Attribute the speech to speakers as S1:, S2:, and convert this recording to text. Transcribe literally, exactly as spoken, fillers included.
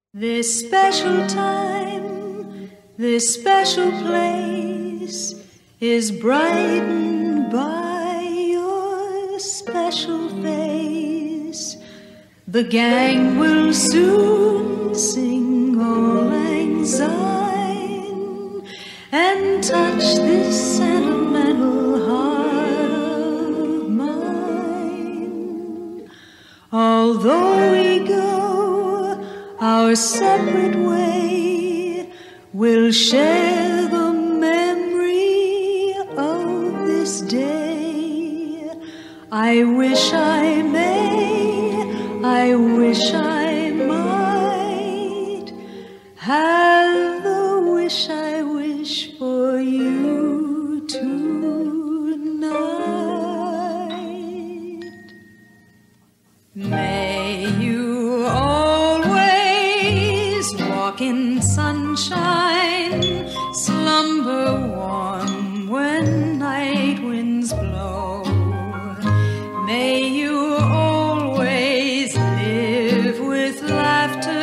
S1: This special time, this special place is brightened by your special face. The gang will soon sing Auld Lang Syne and touch this sentimental heart of mine. Although we go our separate way, we'll share the memory of this day. I wish I may, I wish I might have the wish I wish for you tonight. May you always walk in sunshine, slumber warm when night winds blow. May you always live with laughter